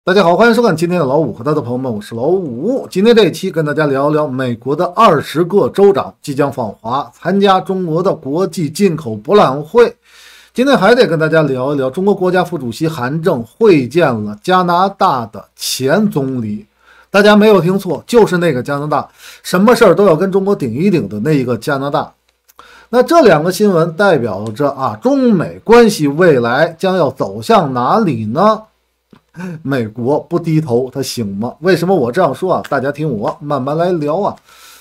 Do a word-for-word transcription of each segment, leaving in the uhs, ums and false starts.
大家好，欢迎收看今天的老五和他的朋友们，我是老五。今天这一期跟大家聊一聊美国的二十个州长即将访华，参加中国的国际进口博览会。今天还得跟大家聊一聊中国国家副主席韩正会见了加拿大的前总理。大家没有听错，就是那个加拿大，什么事儿都要跟中国顶一顶的那一个加拿大。那这两个新闻代表着啊，中美关系未来将要走向哪里呢？美国不低头，它行吗？为什么我这样说啊？大家听我慢慢来聊啊。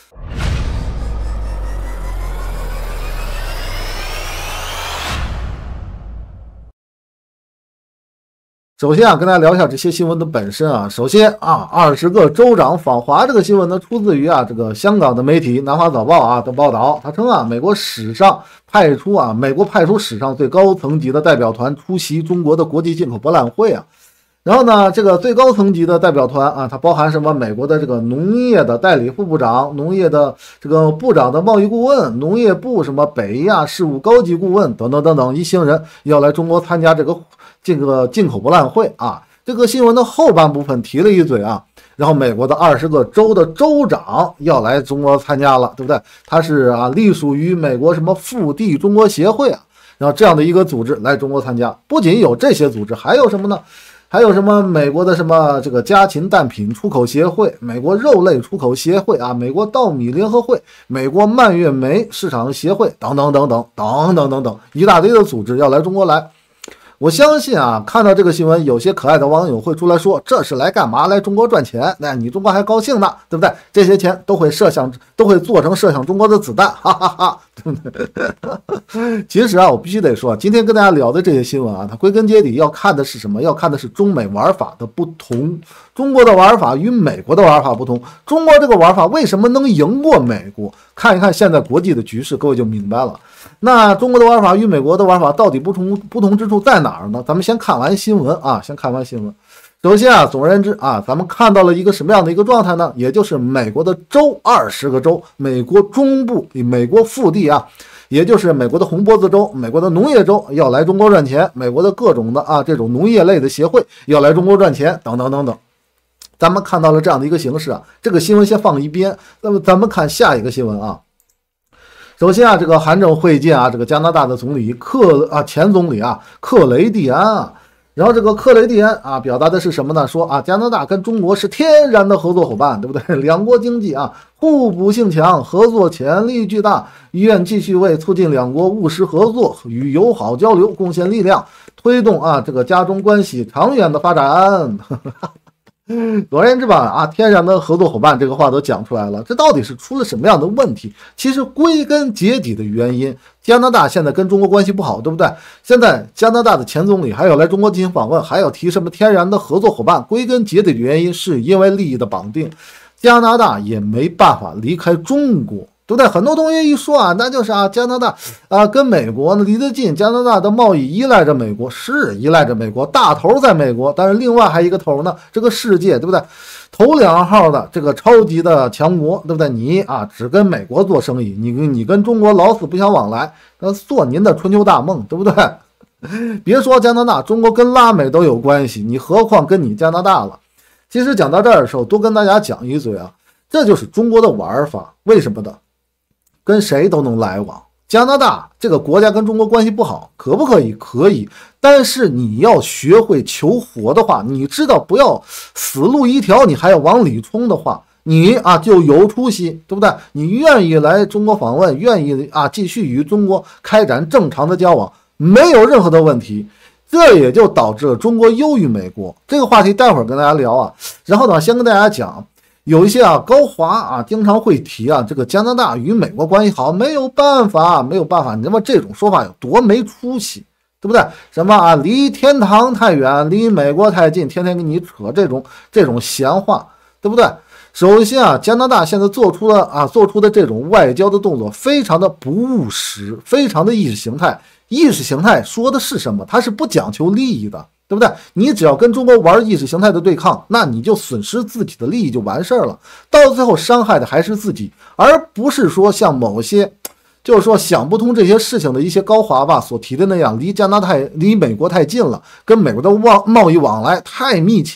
首先啊，跟大家聊一下这些新闻的本身啊。首先啊，二十个州长访华这个新闻呢，出自于啊这个香港的媒体《南华早报》啊的报道。他称啊，美国史上派出啊，美国派出史上最高层级的代表团出席中国的国际进口博览会啊。然后呢，这个最高层级的代表团啊，它包含什么？美国的这个农业的代理副部长、农业的这个部长的贸易顾问、农业部什么北亚事务高级顾问等等等等一行人要来中国参加这个这个进口博览会啊。这个新闻的后半部分提了一嘴啊，然后美国的二十个州的州长要来中国参加了，对不对？他是啊，隶属于美国什么腹地中国协会啊，然后这样的一个组织来中国参加。不仅有这些组织，还有什么呢？还有什么美国的什么这个家禽蛋品出口协会、美国肉类出口协会啊、美国稻米联合会、美国蔓越莓市场协会等等等等等等等等一大堆的组织要来中国来。我相信啊，看到这个新闻，有些可爱的网友会出来说，这是来干嘛？来中国赚钱？那你中国还高兴呢，对不对？这些钱都会射向，都会做成射向中国的子弹，哈哈哈，对不对？其实啊，我必须得说，今天跟大家聊的这些新闻啊，它归根结底要看的是什么？要看的是中美玩法的不同。中国的玩法与美国的玩法不同。中国这个玩法为什么能赢过美国？看一看现在国际的局势，各位就明白了。那中国的玩法与美国的玩法到底不同不同之处在哪儿呢？咱们先看完新闻啊，先看完新闻。首先啊，总而言之啊，咱们看到了一个什么样的一个状态呢？也就是美国的州，二十个州，美国中部、美国腹地啊，也就是美国的红脖子州、美国的农业州要来中国赚钱，美国的各种的啊这种农业类的协会要来中国赚钱，等等等等。咱们看到了这样的一个形式啊，这个新闻先放一边。那么咱们看下一个新闻啊。首先啊，这个韩正会见啊，这个加拿大的总理克啊前总理啊克雷蒂安啊，然后这个克雷蒂安啊表达的是什么呢？说啊，加拿大跟中国是天然的合作伙伴，对不对？两国经济啊互补性强，合作潜力巨大，愿继续为促进两国务实合作与友好交流贡献力量，推动啊这个加中关系长远的发展。总而言之吧，啊，天然的合作伙伴这个话都讲出来了，这到底是出了什么样的问题？其实归根结底的原因，加拿大现在跟中国关系不好，对不对？现在加拿大的前总理还要来中国进行访问，还要提什么天然的合作伙伴？归根结底的原因是因为利益的绑定，加拿大也没办法离开中国。对不对？很多同学一说啊，那就是啊，加拿大啊跟美国呢离得近，加拿大的贸易依赖着美国，是依赖着美国，大头在美国，但是另外还一个头呢，这个世界，对不对？头两号的这个超级的强国，对不对？你啊只跟美国做生意，你你跟中国老死不相往来，那做您的春秋大梦，对不对？别说加拿大，中国跟拉美都有关系，你何况跟你加拿大了？其实讲到这儿的时候，多跟大家讲一嘴啊，这就是中国的玩法，为什么呢？跟谁都能来往。加拿大这个国家跟中国关系不好，可不可以？可以。但是你要学会求活的话，你知道不要死路一条，你还要往里冲的话，你啊就有出息，对不对？你愿意来中国访问，愿意啊继续与中国开展正常的交往，没有任何的问题。这也就导致了中国优于美国。这个话题待会儿跟大家聊啊。然后呢，先跟大家讲。有一些啊高华啊经常会提啊，这个加拿大与美国关系好，没有办法，没有办法。你知道这种说法有多没出息，对不对？什么啊，离天堂太远，离美国太近，天天跟你扯这种这种闲话，对不对？首先啊，加拿大现在做出了啊做出的这种外交的动作，非常的不务实，非常的意识形态。意识形态说的是什么？它是不讲求利益的。对不对？你只要跟中国玩意识形态的对抗，那你就损失自己的利益就完事儿了。到最后伤害的还是自己，而不是说像某些就是说想不通这些事情的一些高华吧所提的那样，离加拿大离美国太近了，跟美国的往贸易往来太密切，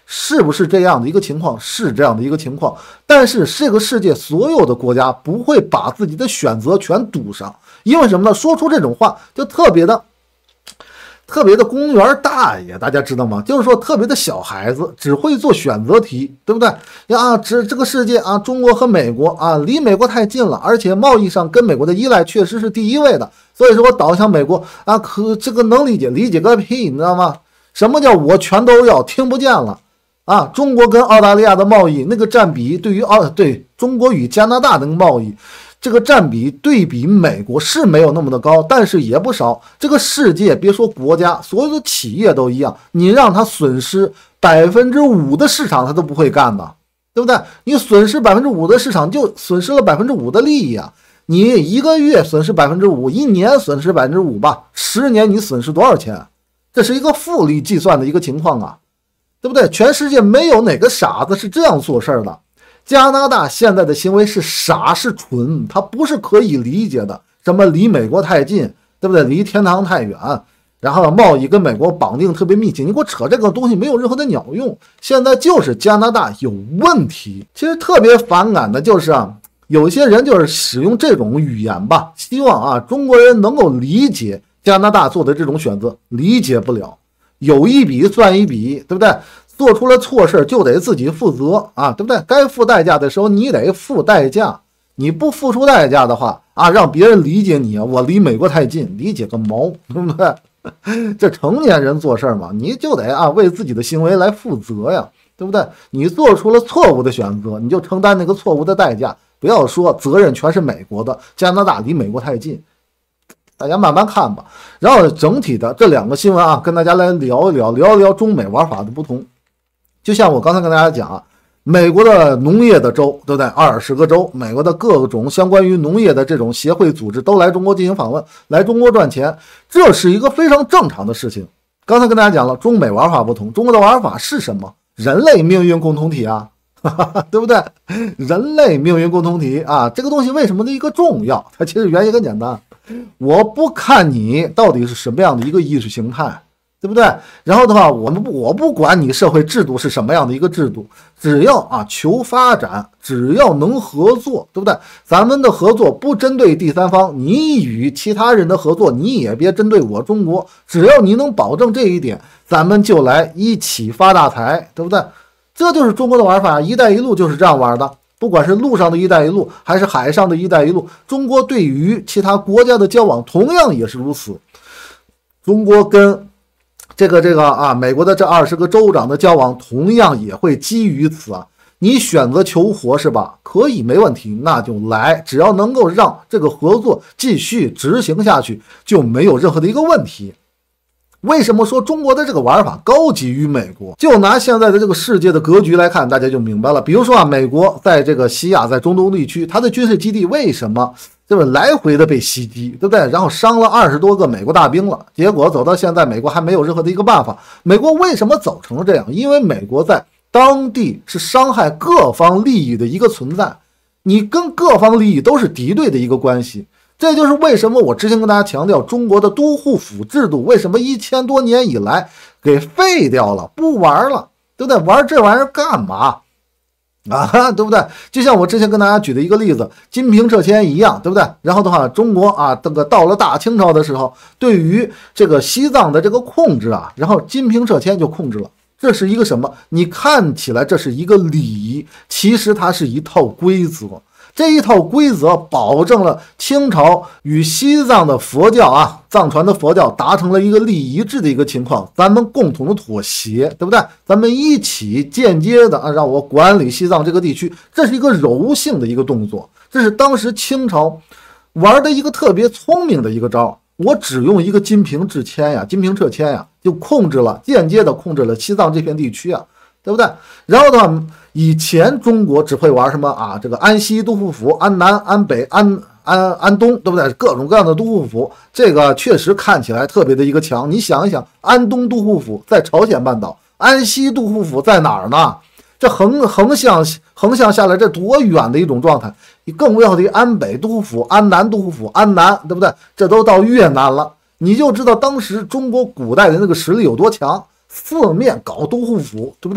是不是这样的一个情况？是这样的一个情况。但是这个世界所有的国家不会把自己的选择权堵上，因为什么呢？说出这种话就特别的。特别的公园大爷，大家知道吗？就是说特别的小孩子只会做选择题，对不对？呀，这这个世界啊，中国和美国啊，离美国太近了，而且贸易上跟美国的依赖确实是第一位的，所以说我倒向美国啊，可这个能理解，理解个屁，你知道吗？什么叫我全都要？听不见了啊！中国跟澳大利亚的贸易那个占比，对于澳对中国与加拿大的贸易。这个占比对比美国是没有那么的高，但是也不少。这个世界别说国家，所有的企业都一样，你让他损失百分之五的市场，他都不会干的，对不对？你损失百分之五的市场，就损失了百分之五的利益啊！你一个月损失百分之五，一年损失百分之五吧，十年你损失多少钱？这是一个复利计算的一个情况啊，对不对？全世界没有哪个傻子是这样做事的。加拿大现在的行为是傻是蠢，它不是可以理解的。什么离美国太近，对不对？离天堂太远，然后贸易跟美国绑定特别密切，你给我扯这个东西没有任何的鸟用。现在就是加拿大有问题。其实特别反感的就是啊，有些人就是使用这种语言吧，希望啊中国人能够理解加拿大做的这种选择，理解不了。有一笔算一笔，对不对？做出了错事就得自己负责啊，对不对？该付代价的时候你得付代价，你不付出代价的话啊，让别人理解你啊，我离美国太近，理解个毛，对不对？这成年人做事嘛，你就得啊为自己的行为来负责呀，对不对？你做出了错误的选择，你就承担那个错误的代价，不要说责任全是美国的，加拿大离美国太近。大家慢慢看吧。然后整体的这两个新闻啊，跟大家来聊一聊，聊一聊中美玩法的不同。就像我刚才跟大家讲啊，美国的农业的州，对不对？二十个州，美国的各种相关于农业的这种协会组织都来中国进行访问，来中国赚钱，这是一个非常正常的事情。刚才跟大家讲了，中美玩法不同，中国的玩法是什么？人类命运共同体啊，对不对？人类命运共同体啊，这个东西为什么的一个重要？它其实原因很简单，我不看你到底是什么样的一个意识形态。对不对？然后的话，我们不，我不管你社会制度是什么样的一个制度，只要啊求发展，只要能合作，对不对？咱们的合作不针对第三方，你与其他人的合作，你也别针对我中国，只要你能保证这一点，咱们就来一起发大财，对不对？这就是中国的玩法，一带一路就是这样玩的。不管是陆上的一带一路，还是海上的一带一路，中国对于其他国家的交往同样也是如此。中国跟这个这个啊，美国的这二十个州长的交往同样也会基于此啊。你选择求活是吧？可以，没问题，那就来，只要能够让这个合作继续执行下去，就没有任何的一个问题。为什么说中国的这个玩法高级于美国？就拿现在的这个世界的格局来看，大家就明白了。比如说啊，美国在这个西亚，在中东地区，它的军事基地为什么这个来回的被袭击，对不对？然后伤了二十多个美国大兵了，结果走到现在，美国还没有任何的一个办法。美国为什么走成了这样？因为美国在当地是伤害各方利益的一个存在，你跟各方利益都是敌对的一个关系。这就是为什么我之前跟大家强调，中国的都护府制度为什么一千多年以来给废掉了，不玩了，对不对？玩这玩意儿干嘛啊？对不对？就像我之前跟大家举的一个例子，金瓶撤迁一样，对不对？然后的话，中国啊，这个到了大清朝的时候，对于这个西藏的这个控制啊，然后金瓶撤迁就控制了。这是一个什么？你看起来这是一个礼仪，其实它是一套规则。这一套规则保证了清朝与西藏的佛教啊，藏传的佛教达成了一个利益一致的一个情况，咱们共同的妥协，对不对？咱们一起间接的啊，让我管理西藏这个地区，这是一个柔性的一个动作，这是当时清朝玩的一个特别聪明的一个招。我只用一个金瓶制迁呀，金瓶撤迁呀，就控制了，间接的控制了西藏这片地区啊，对不对？然后的话，以前中国只会玩什么啊？这个安西都护府、安南、安北、安安安东，对不对？各种各样的都护府，这个确实看起来特别的一个强。你想一想，安东都护府在朝鲜半岛，安西都护府在哪儿呢？这横横向横向下来，这多远的一种状态！你更不要提安北都护府、安南都护府、安南，对不对？这都到越南了，你就知道当时中国古代的那个实力有多强，四面搞都护府，对不对？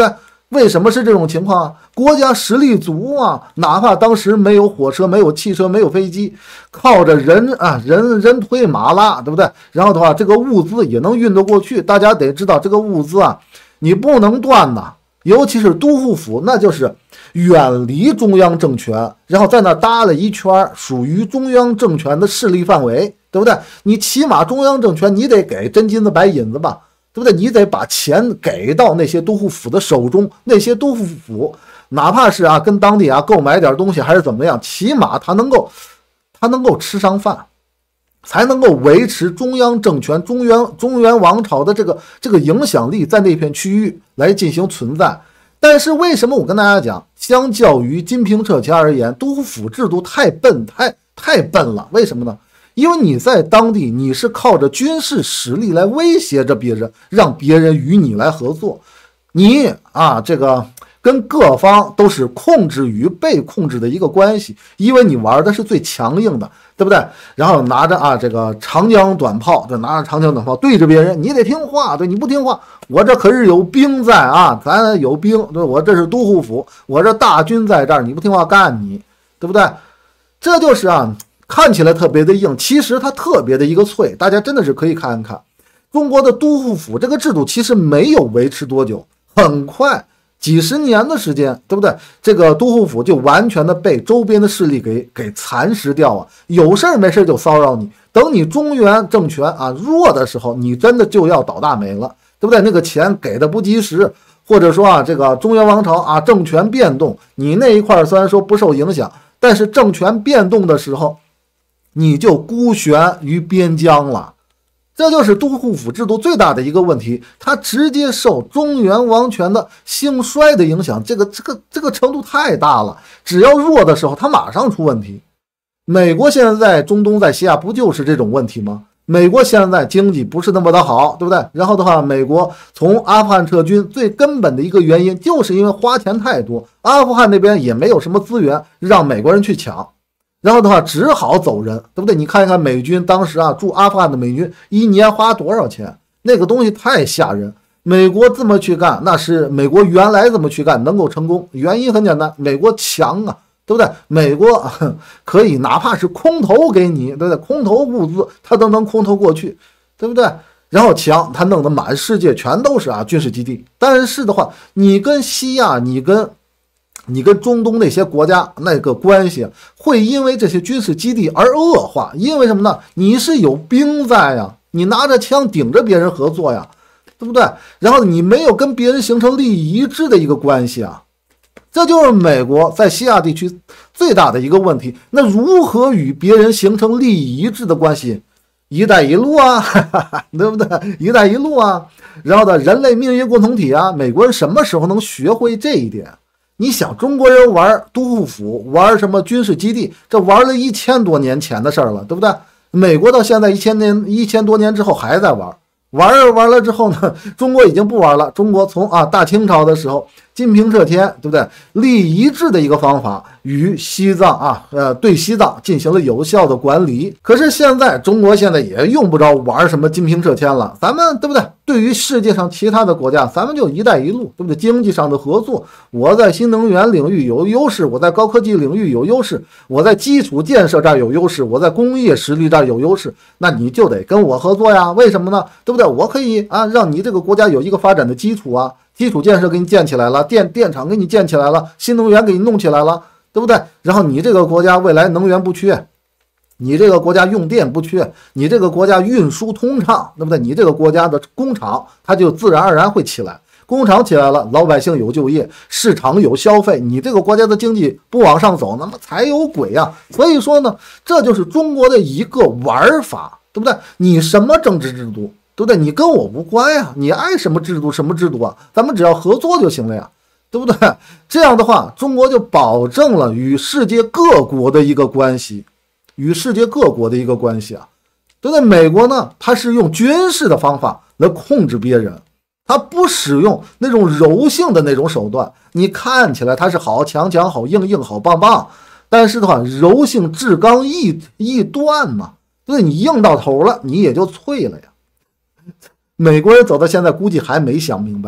为什么是这种情况啊？国家实力足啊，哪怕当时没有火车、没有汽车、没有飞机，靠着人啊人人推马拉，对不对？然后的话，这个物资也能运得过去。大家得知道，这个物资啊，你不能断呐。尤其是都护府，那就是远离中央政权，然后在那搭了一圈，属于中央政权的势力范围，对不对？你起码中央政权你得给真金子白银子吧，对不对？你得把钱给到那些都护府的手中，那些都护府哪怕是啊跟当地啊购买点东西还是怎么样，起码他能够他能够吃上饭，才能够维持中央政权、中原中原王朝的这个这个影响力在那片区域来进行存在。但是为什么我跟大家讲，相较于金平撤侨而言，都护府制度太笨，太太笨了？为什么呢？因为你在当地，你是靠着军事实力来威胁着别人，让别人与你来合作。你啊，这个跟各方都是控制与被控制的一个关系，因为你玩的是最强硬的，对不对？然后拿着啊这个长江短炮，就拿着长江短炮对着别人，你得听话，对，你不听话，我这可是有兵在啊，咱有兵，对，我这是都护府，我这大军在这儿，你不听话干你，对不对？这就是啊，看起来特别的硬，其实它特别的一个脆，大家真的是可以看一看。中国的都护府这个制度其实没有维持多久，很快几十年的时间，对不对？这个都护府就完全的被周边的势力给给蚕食掉啊！有事没事就骚扰你，等你中原政权啊弱的时候，你真的就要倒大霉了，对不对？那个钱给的不及时，或者说啊这个中原王朝啊政权变动，你那一块虽然说不受影响，但是政权变动的时候，你就孤悬于边疆了。这就是都护府制度最大的一个问题，它直接受中原王权的兴衰的影响，这个这个这个程度太大了。只要弱的时候，它马上出问题。美国现在在中东，在西亚不就是这种问题吗？美国现在经济不是那么的好，对不对？然后的话，美国从阿富汗撤军最根本的一个原因，就是因为花钱太多，阿富汗那边也没有什么资源让美国人去抢。然后的话只好走人，对不对？你看一看美军当时啊驻阿富汗的美军一年花多少钱，那个东西太吓人。美国这么去干，那是美国原来这么去干能够成功，原因很简单，美国强啊，对不对？美国可以哪怕是空投给你，对不对？空投物资它都能空投过去，对不对？然后强，它弄得满世界全都是啊军事基地。但是的话，你跟西亚，你跟你跟中东那些国家那个关系会因为这些军事基地而恶化，因为什么呢？你是有兵在呀，你拿着枪顶着别人合作呀，对不对？然后你没有跟别人形成利益一致的一个关系啊，这就是美国在西亚地区最大的一个问题。那如何与别人形成利益一致的关系？一带一路啊，对不对？一带一路啊，然后呢，人类命运共同体啊，美国人什么时候能学会这一点？你想中国人玩都护府，玩什么军事基地，这玩了一千多年前的事儿了，对不对？美国到现在一千年一千多年之后还在玩，玩完了之后呢，中国已经不玩了。中国从啊大清朝的时候金平撤天，对不对？立一制的一个方法与西藏啊呃对西藏进行了有效的管理。可是现在中国现在也用不着玩什么金平撤天了，咱们对不对？对于世界上其他的国家，咱们就一带一路，对不对？经济上的合作，我在新能源领域有优势，我在高科技领域有优势，我在基础建设这儿有优势，我在工业实力这儿有优势，那你就得跟我合作呀。为什么呢？对不对？我可以啊让你这个国家有一个发展的基础啊，基础建设给你建起来了，电电厂给你建起来了，新能源给你弄起来了，对不对？然后你这个国家未来能源不缺，你这个国家用电不缺，你这个国家运输通畅，对不对？你这个国家的工厂它就自然而然会起来，工厂起来了，老百姓有就业，市场有消费，你这个国家的经济不往上走，那么才有鬼啊！所以说呢，这就是中国的一个玩法，对不对？你什么政治制度，对不对？你跟我无关呀，你爱什么制度什么制度啊，咱们只要合作就行了呀，对不对？这样的话，中国就保证了与世界各国的一个关系。与世界各国的一个关系啊，对不对？美国呢，它是用军事的方法来控制别人，它不使用那种柔性的那种手段。你看起来它是好强强、好硬硬、好棒棒，但是的话，柔性至刚易易断嘛，对不对？你硬到头了，你也就脆了呀。美国人走到现在，估计还没想明白呢。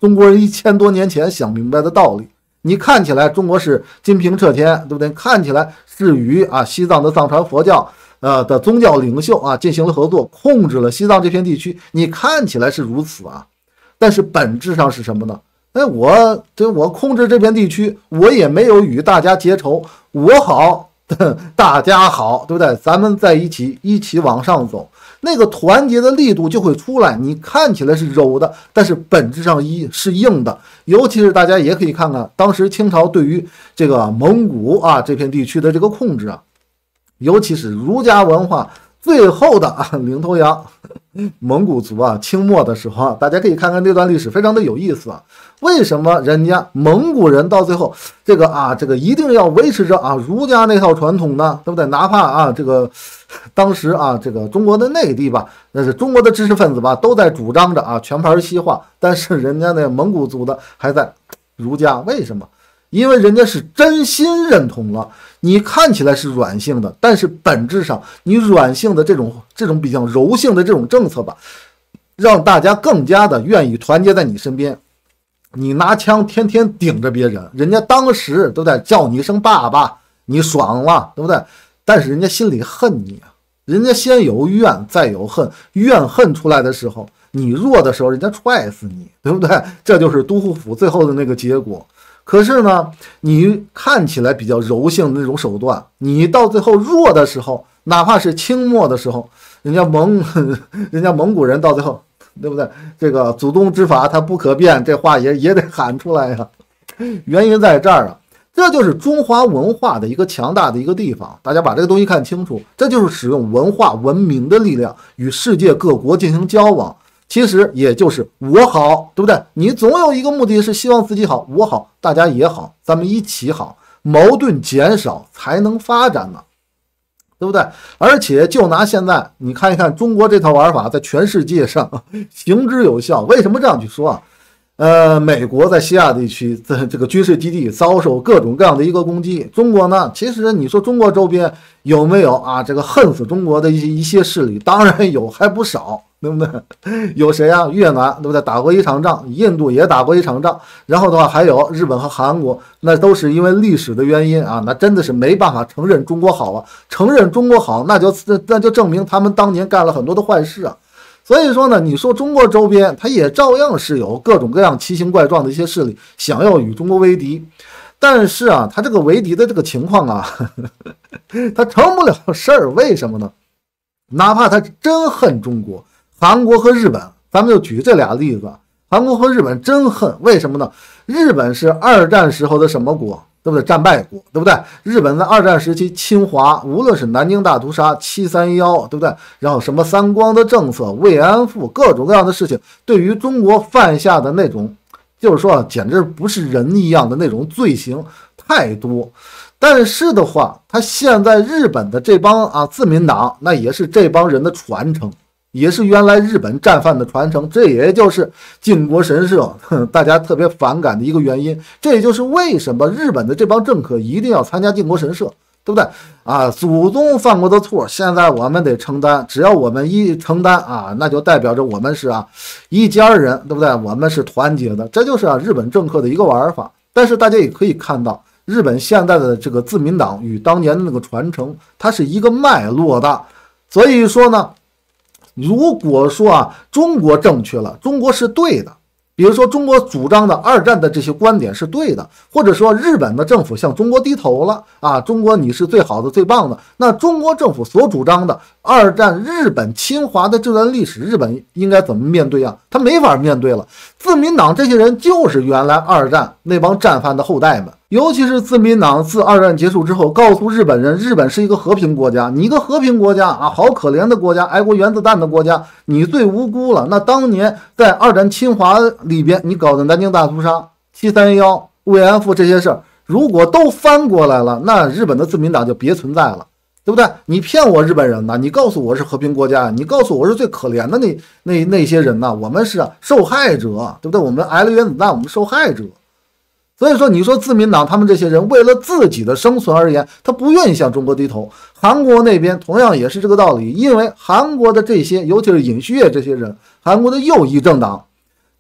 中国人一千多年前想明白的道理。你看起来中国是金瓶撤天，对不对？看起来是与啊西藏的藏传佛教呃的宗教领袖啊进行了合作，控制了西藏这片地区。你看起来是如此啊，但是本质上是什么呢？哎，我这我控制这片地区，我也没有与大家结仇，我好，大家好，对不对？咱们在一起，一起往上走，那个团结的力度就会出来。你看起来是柔的，但是本质上一是硬的。尤其是大家也可以看看，当时清朝对于这个蒙古啊这片地区的这个控制啊，尤其是儒家文化最后的啊领头羊蒙古族啊，清末的时候啊，大家可以看看这段历史，非常的有意思啊。为什么人家蒙古人到最后这个啊，这个一定要维持着啊儒家那套传统呢？对不对？哪怕啊这个当时啊这个中国的内地吧，那是中国的知识分子吧，都在主张着啊全盘西化，但是人家那蒙古族的还在儒家，为什么？因为人家是真心认同了。你看起来是软性的，但是本质上你软性的这种这种比较柔性的这种政策吧，让大家更加的愿意团结在你身边。你拿枪天天顶着别人，人家当时都在叫你一声爸爸，你爽了，对不对？但是人家心里恨你啊，人家先有怨再有恨，怨恨出来的时候，你弱的时候人家踹死你，对不对？这就是都护府最后的那个结果。可是呢，你看起来比较柔性的那种手段，你到最后弱的时候，哪怕是清末的时候，人家蒙人家蒙古人到最后，对不对？这个祖宗之法它不可变，这话也也得喊出来呀。原因在这儿啊，这就是中华文化的一个强大的一个地方。大家把这个东西看清楚，这就是使用文化文明的力量与世界各国进行交往。其实也就是我好，对不对？你总有一个目的是希望自己好，我好，大家也好，咱们一起好，矛盾减少才能发展呢，对不对？而且就拿现在你看一看中国这套玩法在全世界上行之有效。为什么这样去说啊？呃，美国在西亚地区的这个军事基地遭受各种各样的一个攻击，中国呢，其实你说中国周边有没有啊这个恨死中国的一些一些势力？当然有，还不少。对不对？有谁啊？越南对不对？打过一场仗，印度也打过一场仗，然后的话还有日本和韩国，那都是因为历史的原因啊，那真的是没办法承认中国好啊，承认中国好，那就那就证明他们当年干了很多的坏事啊。所以说呢，你说中国周边，它也照样是有各种各样奇形怪状的一些势力想要与中国为敌，但是啊，他这个为敌的这个情况啊，呵呵他成不了事儿，为什么呢？哪怕他真恨中国。韩国和日本，咱们就举这俩例子。韩国和日本真恨，为什么呢？日本是二战时候的什么国，对不对？战败国，对不对？日本在二战时期侵华，无论是南京大屠杀、七三幺，对不对？然后什么三光的政策、慰安妇，各种各样的事情，对于中国犯下的那种，就是说简直不是人一样的那种罪行太多。但是的话，他现在日本的这帮啊自民党，那也是这帮人的传承。也是原来日本战犯的传承，这也就是靖国神社大家特别反感的一个原因。这也就是为什么日本的这帮政客一定要参加靖国神社，对不对啊？祖宗犯过的错，现在我们得承担。只要我们一承担啊，那就代表着我们是啊一家人，对不对？我们是团结的，这就是啊日本政客的一个玩法。但是大家也可以看到，日本现在的这个自民党与当年的那个传承，它是一个脉络的。所以说呢，如果说啊，中国正确了，中国是对的，比如说中国主张的二战的这些观点是对的，或者说日本的政府向中国低头了啊，中国你是最好的最棒的，那中国政府所主张的二战日本侵华的这段历史，日本应该怎么面对啊？他没法面对了。自民党这些人就是原来二战那帮战犯的后代们，尤其是自民党自二战结束之后告诉日本人，日本是一个和平国家，你一个和平国家啊，好可怜的国家，挨过原子弹的国家，你最无辜了。那当年在二战侵华里边，你搞的南京大屠杀、七三幺、慰安妇这些事儿，如果都翻过来了，那日本的自民党就别存在了，对不对？你骗我日本人呢？你告诉我是和平国家，你告诉我是最可怜的那那那些人呢？我们是受害者，对不对？我们挨了原子弹，我们受害者。所以说，你说自民党他们这些人为了自己的生存而言，他不愿意向中国低头。韩国那边同样也是这个道理，因为韩国的这些，尤其是尹锡悦这些人，韩国的右翼政党，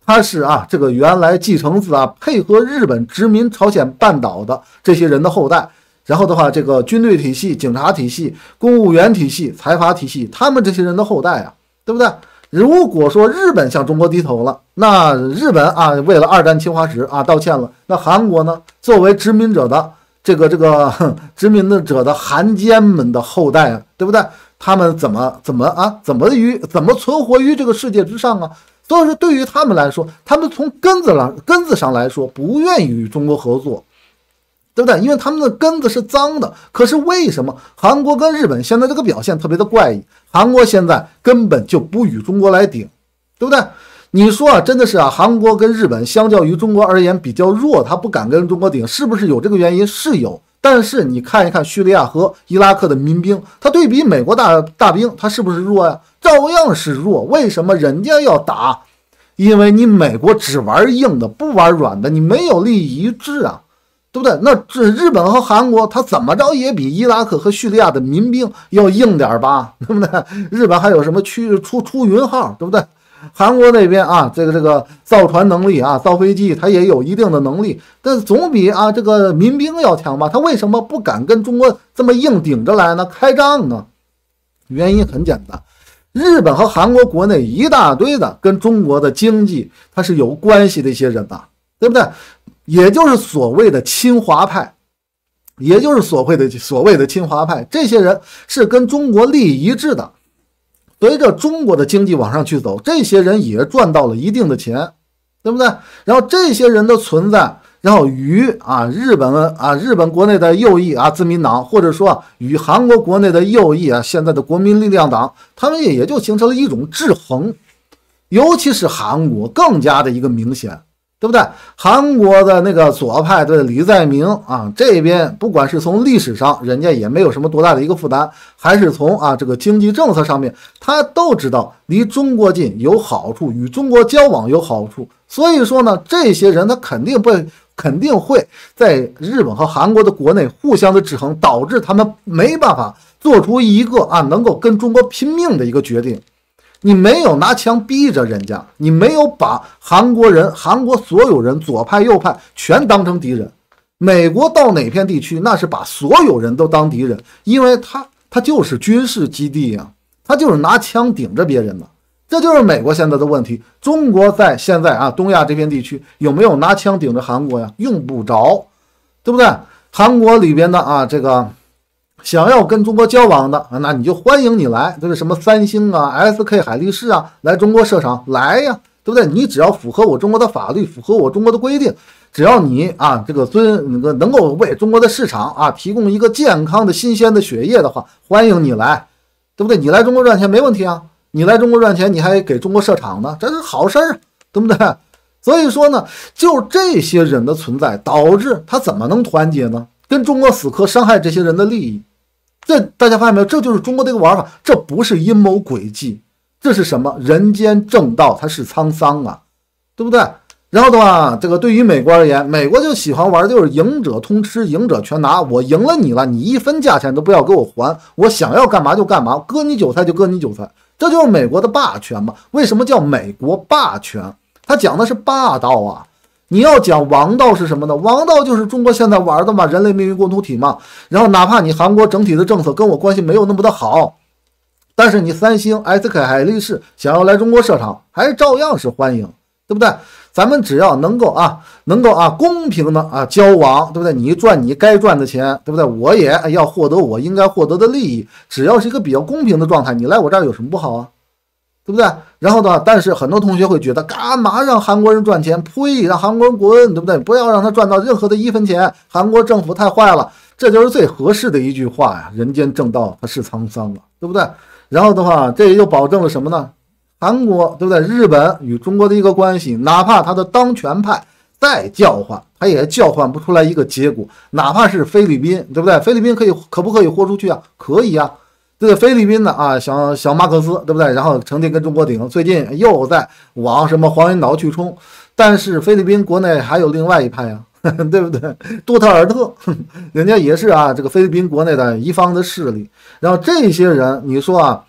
他是啊这个原来继承自啊配合日本殖民朝鲜半岛的这些人的后代。然后的话，这个军队体系、警察体系、公务员体系、财阀体系，他们这些人的后代啊，对不对？如果说日本向中国低头了，那日本啊为了二战侵华史啊道歉了，那韩国呢，作为殖民者的这个这个殖民者的汉奸们的后代啊，对不对？他们怎么怎么啊怎么于怎么存活于这个世界之上啊？所以说，对于他们来说，他们从根子上根子上来说，不愿意与中国合作。对不对？因为他们的根子是脏的。可是为什么韩国跟日本现在这个表现特别的怪异？韩国现在根本就不与中国来顶，对不对？你说啊，真的是啊，韩国跟日本相较于中国而言比较弱，他不敢跟中国顶，是不是有这个原因？是有。但是你看一看叙利亚和伊拉克的民兵，他对比美国大大兵，他是不是弱呀？照样是弱。为什么人家要打？因为你美国只玩硬的，不玩软的，你没有利益一致啊。对不对？那这日本和韩国，他怎么着也比伊拉克和叙利亚的民兵要硬点吧？对不对？日本还有什么去出出云号，对不对？韩国那边啊，这个这个造船能力啊，造飞机，它也有一定的能力，但总比啊这个民兵要强吧？他为什么不敢跟中国这么硬顶着来呢？开仗呢？原因很简单，日本和韩国国内一大堆的跟中国的经济它是有关系的一些人呐，对不对？也就是所谓的亲华派，也就是所谓的所谓的亲华派，这些人是跟中国利益一致的。随着中国的经济往上去走，这些人也赚到了一定的钱，对不对？然后这些人的存在，然后与啊日本啊日本国内的右翼啊自民党，或者说与韩国国内的右翼啊现在的国民力量党，他们也就形成了一种制衡。尤其是韩国更加的一个明显。对不对？韩国的那个左派的李在明啊，这边不管是从历史上，人家也没有什么多大的一个负担，还是从啊这个经济政策上面，他都知道离中国近有好处，与中国交往有好处。所以说呢，这些人他肯定会肯定会在日本和韩国的国内互相的制衡，导致他们没办法做出一个啊能够跟中国拼命的一个决定。你没有拿枪逼着人家，你没有把韩国人、韩国所有人，左派右派全当成敌人。美国到哪片地区，那是把所有人都当敌人，因为他他就是军事基地呀、啊，他就是拿枪顶着别人的，这就是美国现在的问题。中国在现在啊东亚这片地区有没有拿枪顶着韩国呀？用不着，对不对？韩国里边的啊这个。想要跟中国交往的，那你就欢迎你来，对不对？什么三星啊、S K 海力士啊，来中国设厂来呀，对不对？你只要符合我中国的法律，符合我中国的规定，只要你啊这个尊那个能够为中国的市场啊提供一个健康的新鲜的血液的话，欢迎你来，对不对？你来中国赚钱没问题啊，你来中国赚钱，你还给中国设厂呢，这是好事儿，对不对？所以说呢，就这些人的存在，导致他怎么能团结呢？跟中国死磕，伤害这些人的利益。这大家发现没有？这就是中国的一个玩法，这不是阴谋诡计，这是什么？人间正道，它是沧桑啊，对不对？然后的话，这个对于美国而言，美国就喜欢玩就是赢者通吃，赢者全拿。我赢了你了，你一分价钱都不要给我还，我想要干嘛就干嘛，割你韭菜就割你韭菜，这就是美国的霸权嘛。为什么叫美国霸权？它讲的是霸道啊。你要讲王道是什么呢？王道就是中国现在玩的嘛，人类命运共同体嘛。然后哪怕你韩国整体的政策跟我关系没有那么的好，但是你三星、S K 海力士想要来中国设厂，还是照样是欢迎，对不对？咱们只要能够啊，能够啊公平的啊交往，对不对？你赚你该赚的钱，对不对？我也要获得我应该获得的利益，只要是一个比较公平的状态，你来我这儿有什么不好啊？对不对？然后呢？但是很多同学会觉得，干嘛让韩国人赚钱？呸！让韩国人滚，对不对？不要让他赚到任何的一分钱。韩国政府太坏了，这就是最合适的一句话呀！人间正道，它是沧桑啊，对不对？然后的话，这也就保证了什么呢？韩国，对不对？日本与中国的一个关系，哪怕他的当权派再叫唤，他也叫唤不出来一个结果。哪怕是菲律宾，对不对？菲律宾可以可不可以豁出去啊？可以啊。这个菲律宾的啊，小小马克思，对不对？然后成天跟中国顶，最近又在往什么黄岩岛去冲。但是菲律宾国内还有另外一派啊，对不对？杜特尔特，人家也是啊，这个菲律宾国内的一方的势力。然后这些人，你说啊，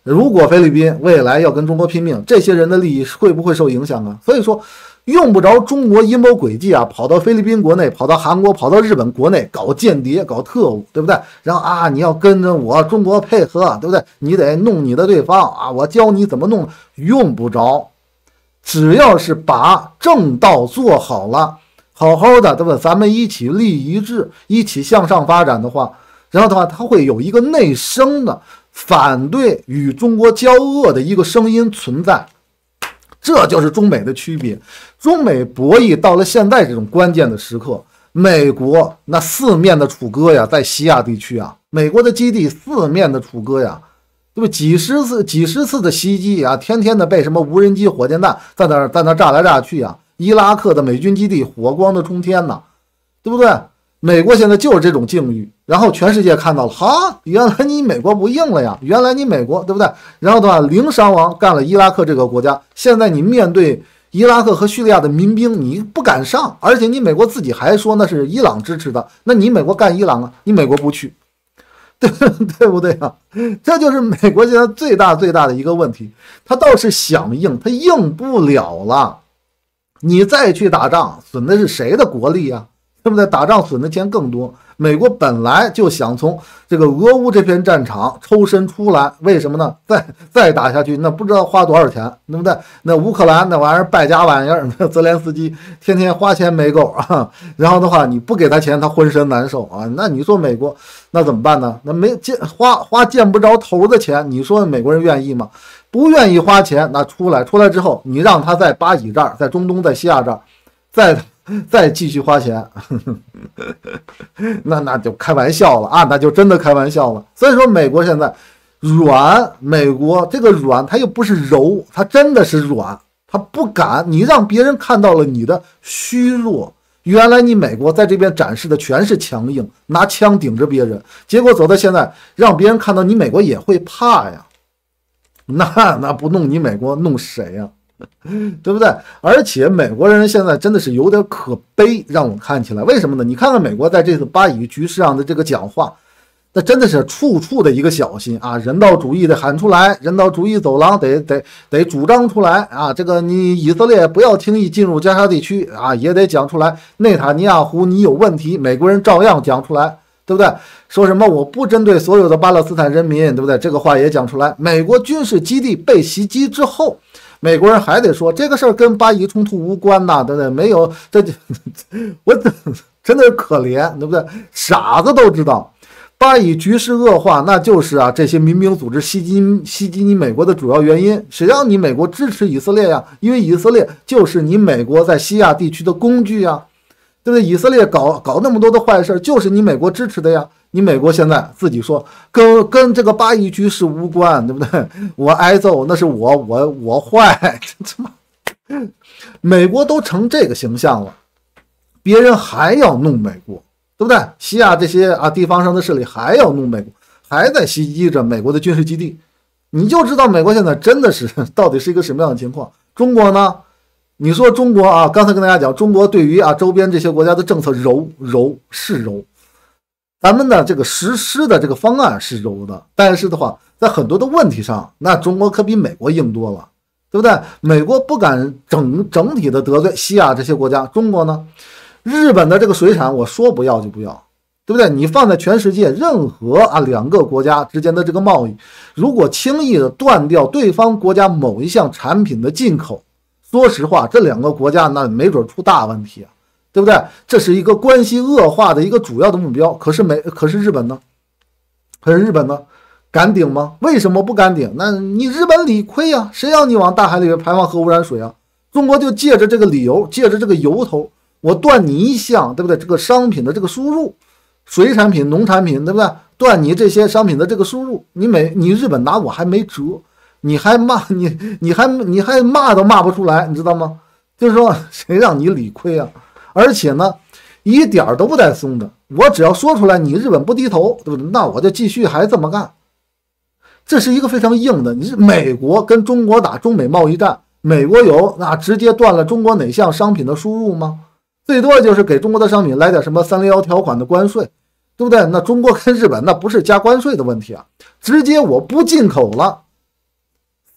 如果菲律宾未来要跟中国拼命，这些人的利益会不会受影响啊？所以说，用不着中国阴谋诡计啊，跑到菲律宾国内，跑到韩国，跑到日本国内搞间谍、搞特务，对不对？然后啊，你要跟着我中国配合，对不对？你得弄你的对方啊，我教你怎么弄，用不着。只要是把正道做好了，好好的，对不对？咱们一起立一致，一起向上发展的话，然后的话，它会有一个内生的反对与中国交恶的一个声音存在。这就是中美的区别。中美博弈到了现在这种关键的时刻，美国那四面的楚歌呀，在西亚地区啊，美国的基地四面的楚歌呀，对吧？几十次、几十次的袭击啊，天天的被什么无人机、火箭弹在那在那炸来炸去啊，伊拉克的美军基地火光的冲天呐，对不对？美国现在就是这种境遇，然后全世界看到了，哈，原来你美国不硬了呀，原来你美国，对不对？然后的话，零伤亡干了伊拉克这个国家，现在你面对伊拉克和叙利亚的民兵，你不敢上，而且你美国自己还说那是伊朗支持的，那你美国干伊朗啊？你美国不去，对对不对啊？这就是美国现在最大最大的一个问题，他倒是想硬，他硬不了了，你再去打仗，损的是谁的国力啊？对不对？打仗损的钱更多。美国本来就想从这个俄乌这片战场抽身出来，为什么呢？再再打下去，那不知道花多少钱，对不对？那乌克兰那玩意儿败家玩意儿，泽连斯基天天花钱没够啊。然后的话，你不给他钱，他浑身难受啊。那你说美国那怎么办呢？那没见花花见不着头的钱，你说美国人愿意吗？不愿意花钱，那出来出来之后，你让他在巴以这儿，在中东，在西亚这儿，再。再继续花钱，呵呵那那就开玩笑了啊！那就真的开玩笑了。所以说，美国现在软，美国这个软，它又不是柔，它真的是软，它不敢。你让别人看到了你的虚弱，原来你美国在这边展示的全是强硬，拿枪顶着别人，结果走到现在，让别人看到你美国也会怕呀。那那不弄你美国，弄谁呀？对不对？而且美国人现在真的是有点可悲，让我看起来，为什么呢？你看看美国在这次巴以局势上的这个讲话，那真的是处处的一个小心啊！人道主义得喊出来，人道主义走廊得得得主张出来啊！这个你以色列不要轻易进入加沙地区啊，也得讲出来。内塔尼亚胡你有问题，美国人照样讲出来，对不对？说什么我不针对所有的巴勒斯坦人民，对不对？这个话也讲出来。美国军事基地被袭击之后，美国人还得说这个事儿跟巴以冲突无关呐，对不对？没有，这就我真的是可怜，对不对？傻子都知道，巴以局势恶化，那就是啊这些民兵组织袭击袭击你美国的主要原因。谁让你美国支持以色列呀？因为以色列就是你美国在西亚地区的工具呀，对不对？以色列搞搞那么多的坏事，就是你美国支持的呀。你美国现在自己说跟跟这个巴以局势无关，对不对？我挨揍那是我我我坏，这他妈，美国都成这个形象了，别人还要弄美国，对不对？西亚这些啊地方上的势力还要弄美国，还在袭击着美国的军事基地，你就知道美国现在真的是到底是一个什么样的情况。中国呢？你说中国啊，刚才跟大家讲，中国对于啊周边这些国家的政策柔柔是柔。咱们的这个实施的这个方案是柔的，但是的话，在很多的问题上，那中国可比美国硬多了，对不对？美国不敢整整体的得罪西亚这些国家，中国呢，日本的这个水产，我说不要就不要，对不对？你放在全世界任何啊两个国家之间的这个贸易，如果轻易的断掉对方国家某一项产品的进口，说实话，这两个国家那没准出大问题啊。对不对？这是一个关系恶化的一个主要的目标。可是美，可是日本呢？可是日本呢？敢顶吗？为什么不敢顶？那你日本理亏呀、啊，谁让你往大海里面排放核污染水啊？中国就借着这个理由，借着这个由头，我断你一项，对不对？这个商品的这个输入，水产品、农产品，对不对？断你这些商品的这个输入，你美，你日本拿我还没辙，你还骂你，你还你还骂都骂不出来，你知道吗？就是说，谁让你理亏啊？而且呢，一点都不带松的。我只要说出来，你日本不低头，对不对？那我就继续还这么干。这是一个非常硬的。你是美国跟中国打中美贸易战，美国有那直接断了中国哪项商品的输入吗？最多就是给中国的商品来点什么三零幺条款的关税，对不对？那中国跟日本那不是加关税的问题啊，直接我不进口了，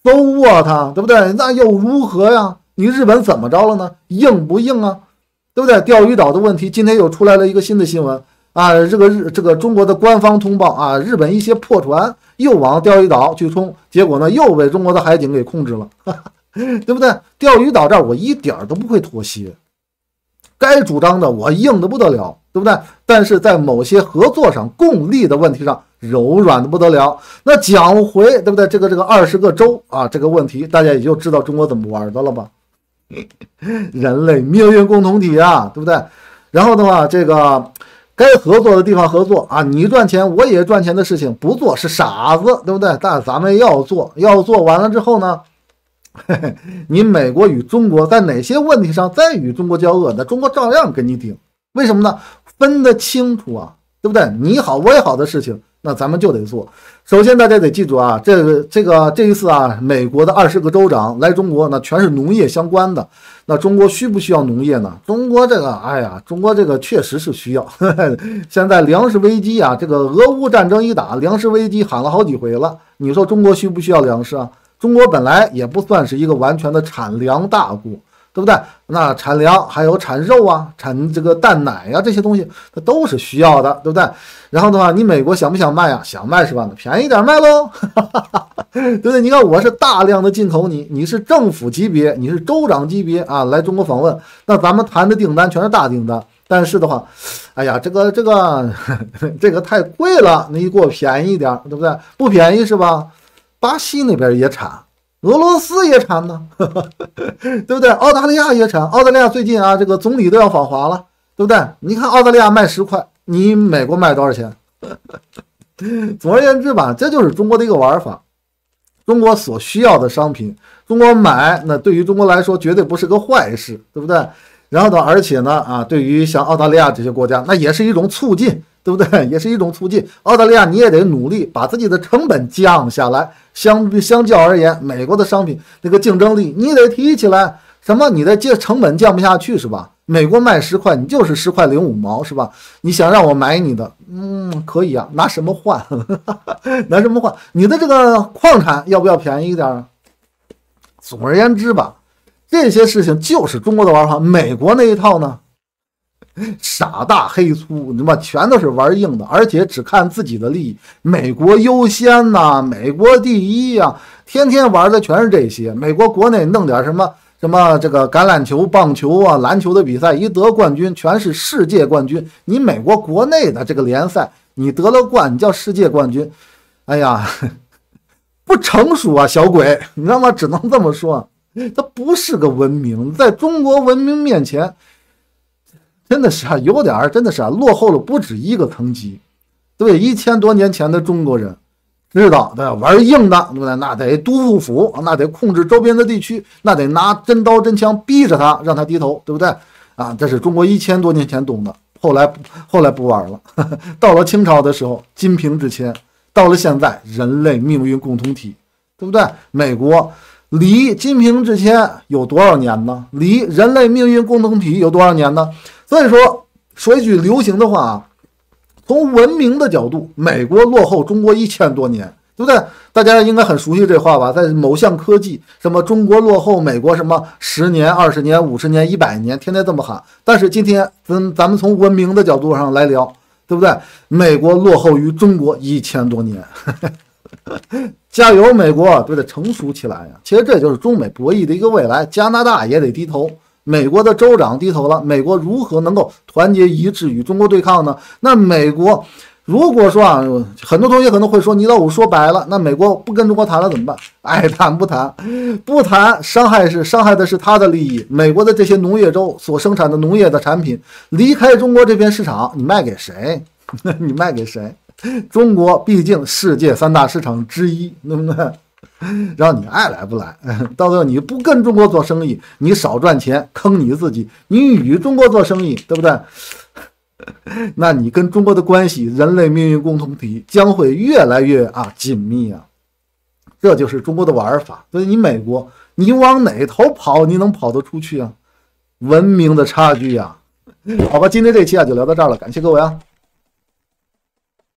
，so what，对不对？那又如何呀？你日本怎么着了呢？硬不硬啊？对不对？钓鱼岛的问题，今天又出来了一个新的新闻啊，这个日这个中国的官方通报啊，日本一些破船又往钓鱼岛去冲，结果呢又被中国的海警给控制了，呵呵，对不对？钓鱼岛这儿我一点都不会妥协，该主张的我硬的不得了，对不对？但是在某些合作上、共利的问题上柔软的不得了。那讲回对不对？这个这个二十个州啊，这个问题大家也就知道中国怎么玩的了吧？人类命运共同体啊，对不对？然后的话，这个该合作的地方合作啊，你赚钱我也赚钱的事情不做是傻子，对不对？但咱们要做，要做完了之后呢，嘿嘿，你美国与中国在哪些问题上再与中国交恶，那中国照样跟你顶。为什么呢？分得清楚啊，对不对？你好我也好的事情，那咱们就得做。首先大家得记住啊，这个这个这一次啊，美国的二十个州长来中国，那全是农业相关的。那中国需不需要农业呢？中国这个，哎呀，中国这个确实是需要。呵呵，现在粮食危机啊，这个俄乌战争一打，粮食危机喊了好几回了。你说中国需不需要粮食啊？中国本来也不算是一个完全的产粮大国，对不对？那产粮还有产肉啊，产这个蛋奶啊，这些东西它都是需要的，对不对？然后的话，你美国想不想卖啊？想卖是吧？那便宜点卖喽，对不对？你看我是大量的进口你，你是政府级别，你是州长级别啊，来中国访问，那咱们谈的订单全是大订单。但是的话，哎呀，这个这个这个太贵了，你给我便宜一点，对不对？不便宜是吧？巴西那边也产。俄罗斯也产呢，呵呵，对不对？澳大利亚也产，澳大利亚最近啊，这个总理都要访华了，对不对？你看澳大利亚卖十块，你美国卖多少钱？总而言之吧，这就是中国的一个玩法。中国所需要的商品，中国买，那对于中国来说绝对不是个坏事，对不对？然后呢，而且呢，啊，对于像澳大利亚这些国家，那也是一种促进。对不对？也是一种促进。澳大利亚你也得努力把自己的成本降下来，相相较而言，美国的商品那个竞争力你得提起来。什么？你的这成本降不下去是吧？美国卖十块，你就是十块零五毛是吧？你想让我买你的，嗯，可以啊，拿什么换？拿什么换？你的这个矿产要不要便宜一点啊？总而言之吧，这些事情就是中国的玩法。美国那一套呢？傻大黑粗，你妈全都是玩硬的，而且只看自己的利益，美国优先呐、啊，美国第一呀、啊，天天玩的全是这些。美国国内弄点什么什么这个橄榄球、棒球啊、篮球的比赛，一得冠军全是世界冠军。你美国国内的这个联赛，你得了冠，你叫世界冠军，哎呀，不成熟啊，小鬼，你知道吗？只能这么说，它不是个文明，在中国文明面前。真的是啊，有点真的是啊，落后了不止一个层级。对，一千多年前的中国人知道，对，玩硬的，对不对？那得督促府，那得控制周边的地区，那得拿真刀真枪逼着他，让他低头，对不对？啊，这是中国一千多年前懂的。后来后来不玩了，呵呵，到了清朝的时候，金瓶之签；到了现在，人类命运共同体，对不对？美国离金瓶之签有多少年呢？离人类命运共同体有多少年呢？所以说，说一句流行的话啊，从文明的角度，美国落后中国一千多年，对不对？大家应该很熟悉这话吧？在某项科技，什么中国落后美国什么十年、二十年、五十年、一百年，天天这么喊。但是今天，咱咱们从文明的角度上来聊，对不对？美国落后于中国一千多年，加油，美国，对不对？成熟起来呀！其实这就是中美博弈的一个未来，加拿大也得低头。美国的州长低头了，美国如何能够团结一致与中国对抗呢？那美国如果说啊，很多同学可能会说你老五说白了，那美国不跟中国谈了怎么办？爱谈不谈，不谈，伤害是伤害的是他的利益。美国的这些农业州所生产的农业的产品离开中国这片市场，你卖给谁？你卖给谁？中国毕竟世界三大市场之一，对不对？让你爱来不来，到最后你不跟中国做生意，你少赚钱，坑你自己；你与中国做生意，对不对？那你跟中国的关系，人类命运共同体将会越来越啊紧密啊。这就是中国的玩法。所以你美国，你往哪头跑，你能跑得出去啊？文明的差距啊！好吧，今天这期啊就聊到这儿了，感谢各位啊。